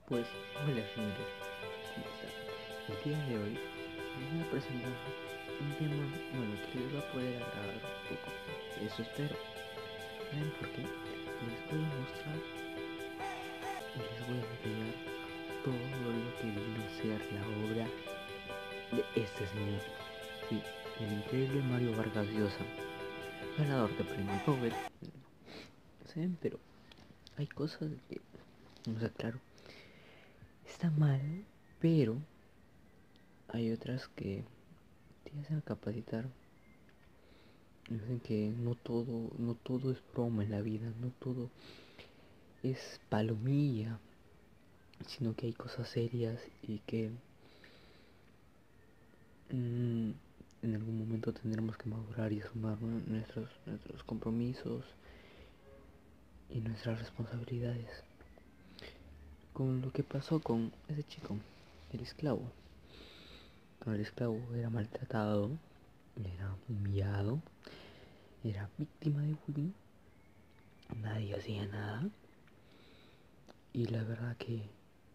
Pues, hola señores, ¿cómo están? El día de hoy les voy a presentar un tema, bueno, que les va a poder agradar un poco. Eso espero. ¿Saben por qué? Les voy a mostrar y les voy a detallar todo lo que vino a ser la obra de este señor. Sí, el increíble Mario Vargas Llosa, ganador de premio Nobel. ¿Saben? Pero hay cosas que, o sea, claro, está mal, pero hay otras que te hacen capacitar. Dicen que no todo es broma en la vida, no todo es palomilla, sino que hay cosas serias y que en algún momento tendremos que madurar y asumir nuestros compromisos y nuestras responsabilidades. Con lo que pasó con ese chico, el esclavo. El esclavo era maltratado, era humillado, era víctima de bullying, nadie hacía nada. Y la verdad que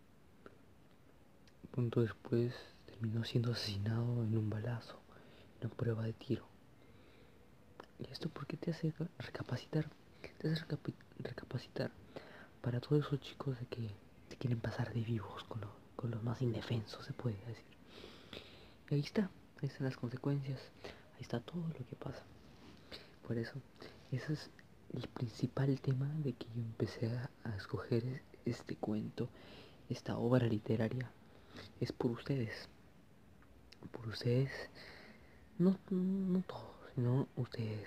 punto después terminó siendo asesinado en un balazo, en una prueba de tiro. ¿Y esto por qué te hace recapacitar? Te hace recapacitar para todos esos chicos de que se quieren pasar de vivos con los más indefensos, se puede decir. Y ahí están las consecuencias, ahí está todo lo que pasa. Por eso, ese es el principal tema de que yo empecé a escoger este cuento, esta obra literaria. Es por ustedes, no todos, sino ustedes,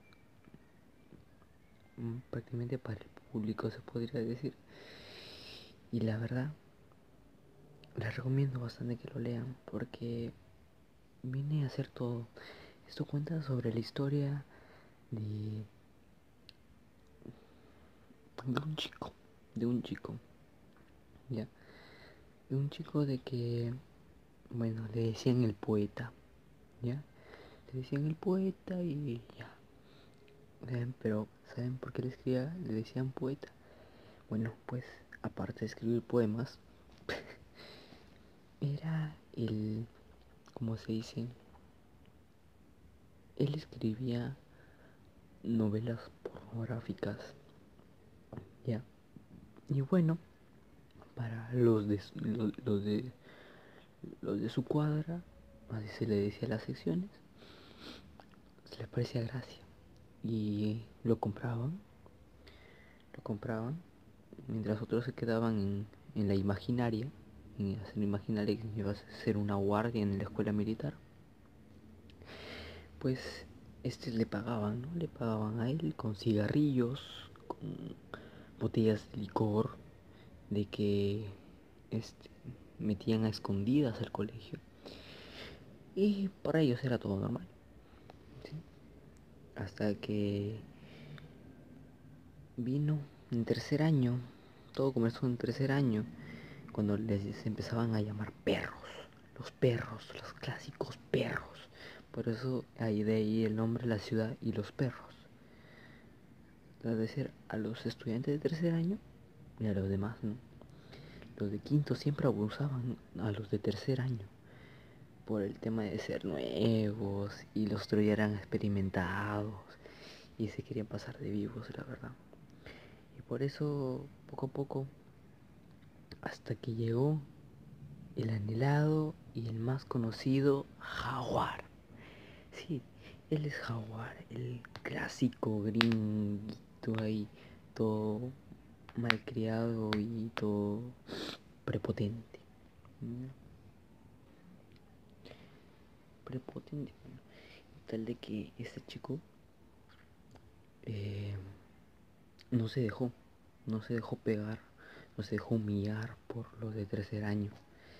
prácticamente para el público se podría decir. Y la verdad, les recomiendo bastante que lo lean porque viene a ser todo. Esto cuenta sobre la historia de, de un chico, ya, de un chico de que, bueno, le decían el poeta, ya, le decían el poeta y ya. Pero ¿saben por qué le decían poeta? Bueno, pues aparte de escribir poemas, era ¿cómo se dice? Él escribía novelas pornográficas, ya. Y bueno, para los de su cuadra, así se le decía a las secciones, se les parecía gracia. Y lo compraban, mientras otros se quedaban en la imaginaria, en hacer imaginaria que iba a ser una guardia en la escuela militar. Pues le pagaban, ¿no? Le pagaban a él con cigarrillos, con botellas de licor, de que este, metían a escondidas al colegio. Y para ellos era todo normal, ¿sí? Hasta que vino en tercer año, todo comenzó en tercer año, cuando les empezaban a llamar perros, los clásicos perros. Por eso hay de ahí el nombre de la ciudad y los perros. Es decir, a los estudiantes de tercer año y a los demás, ¿no? Los de quinto siempre abusaban a los de tercer año por el tema de ser nuevos y los otros ya eran experimentados y se querían pasar de vivos, la verdad. Y por eso, poco a poco, hasta que llegó el anhelado y el más conocido Jaguar. Sí, él es Jaguar, el clásico gringuito ahí, todo malcriado y todo prepotente. ¿No? Prepotente, bueno, tal de que este chico eh, no se dejó, no se dejó pegar, no se dejó humillar por los de tercer año.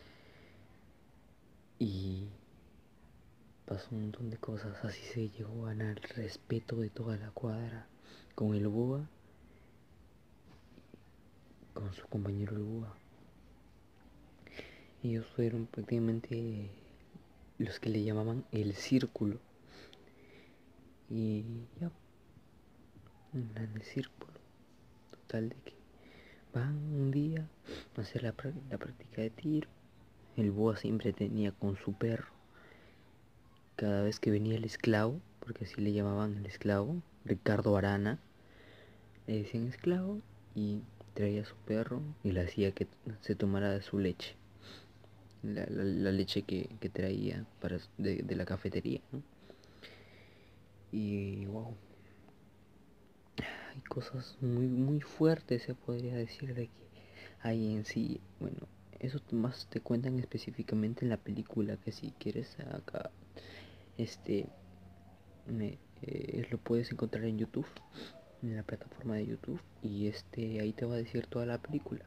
Y pasó un montón de cosas, así se llegó a ganar el respeto de toda la cuadra con el Búa, con su compañero el Búa. Ellos fueron prácticamente los que le llamaban el círculo. Y ya, en el círculo. Total de que van un día, hacer la práctica de tiro. El boa siempre tenía con su perro. Cada vez que venía el esclavo, porque así le llamaban el esclavo, Ricardo Arana, le decían esclavo, y traía a su perro y le hacía que se tomara de su leche. La leche que traía de la cafetería, ¿no? Y wow, hay cosas muy fuertes, se podría decir, de que hay en sí. Bueno, eso más te cuentan específicamente en la película, que si quieres acá lo puedes encontrar en YouTube, en la plataforma de YouTube, y ahí te va a decir toda la película.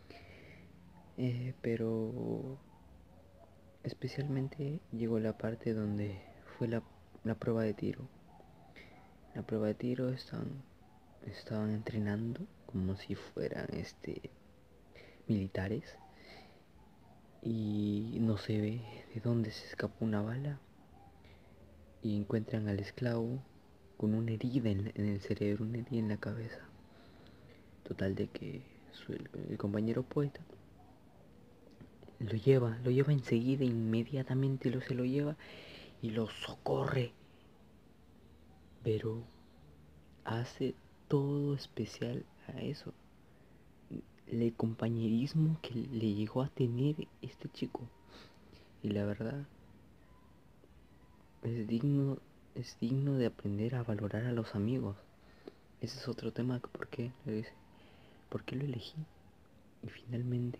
Pero especialmente llegó la parte donde fue la prueba de tiro. La prueba de tiro estaban entrenando como si fueran militares, y no se ve de dónde se escapó una bala, y encuentran al esclavo con una herida en el cerebro, una herida en la cabeza. Total de que el compañero poeta lo lleva enseguida, inmediatamente se lo lleva y lo socorre, pero hace todo especial a eso, el compañerismo que le llegó a tener este chico. Y la verdad es digno de aprender a valorar a los amigos. Ese es otro tema. ¿Por qué lo elegí? Y finalmente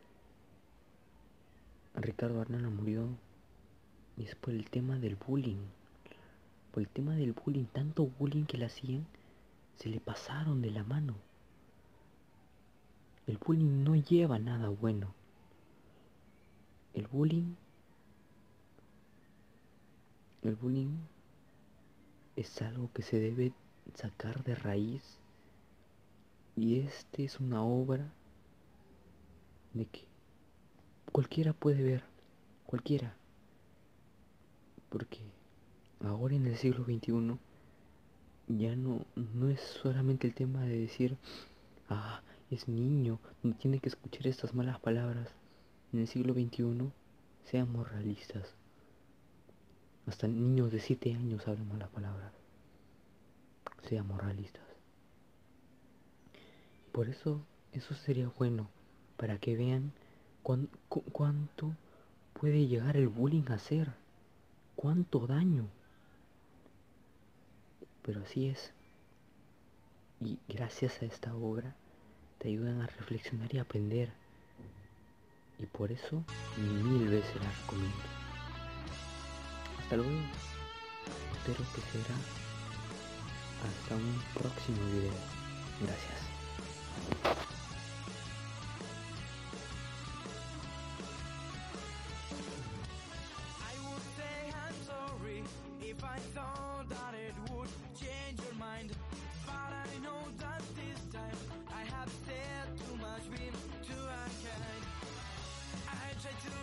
Ricardo Arnana murió, y es por el tema del bullying. Por el tema del bullying, tanto bullying que le hacían, se le pasaron de la mano. El bullying no lleva nada bueno. El bullying es algo que se debe sacar de raíz, y es una obra de que cualquiera puede ver, cualquiera, porque ahora en el siglo XXI ya no es solamente el tema de decir, es niño, no tiene que escuchar estas malas palabras. En el siglo XXI, seamos realistas, hasta niños de 7 años hablan malas palabras. Seamos realistas. Por eso sería bueno, para que vean cuánto puede llegar el bullying a hacer, cuánto daño. Pero así es. Y gracias a esta obra te ayudan a reflexionar y aprender. Y por eso 1000 veces la recomiendo. Hasta luego. Espero que será hasta un próximo video. Gracias. Try to